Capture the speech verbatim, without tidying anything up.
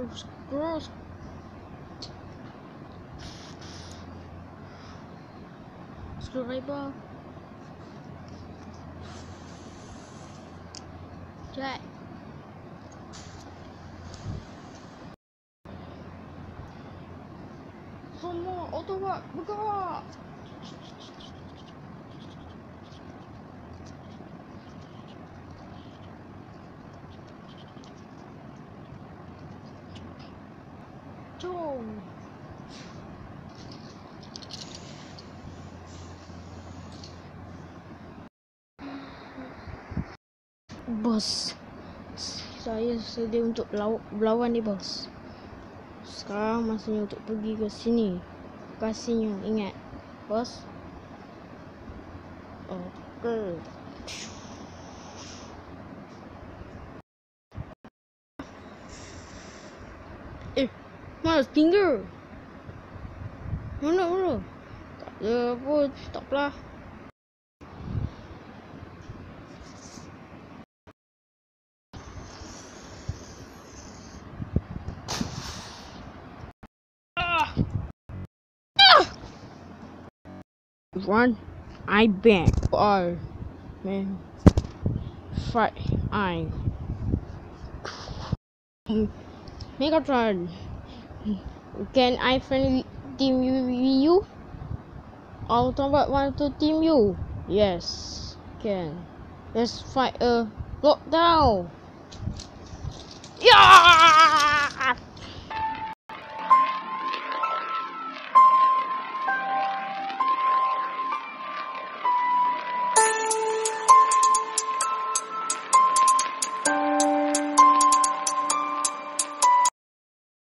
screw, screw. Screwdriver. Jack. Semua auto buat bergerak. Jom. Bos, saya sedia untuk berlawan ni bos. Sekarang masanya untuk pergi ke sini. Kasihnya, ingat bos. Okey. Eh, mana tinggal? Mana mana? Tak ada pun, tak apalah. Run, I bang. Oh, man. Fight, I. Megatron. Can I friendly team you with you? Autobot want to team you? Yes, can. Let's fight a lockdown. Yeah!